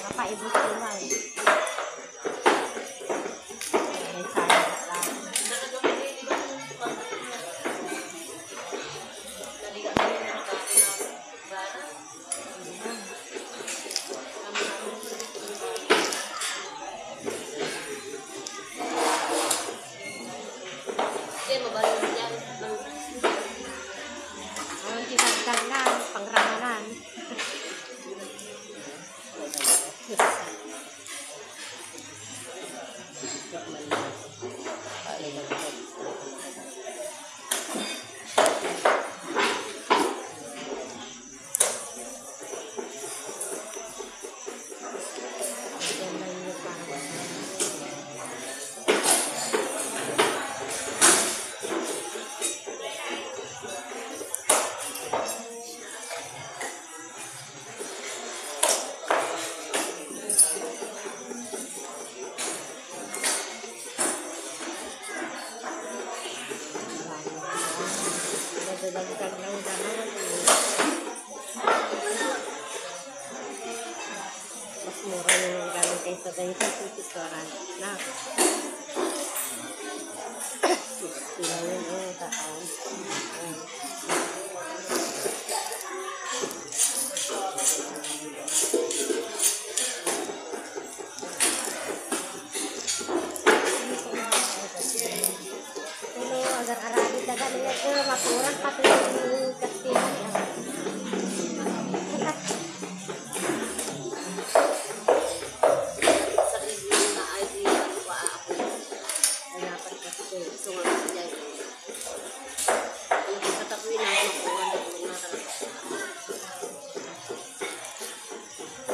Paibos ko lang. May sayang lang. Sinagdag na, pangramanan. Dagdag ng gano'n. Mas mura yung gano'n kaysa ganito. Sisikoran na. 60 na yun. Taon. Agar arali daga niya ke maturang pati kastihan ya.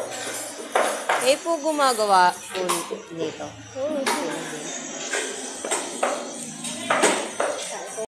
Kayo po gumagawa po nito. Oo.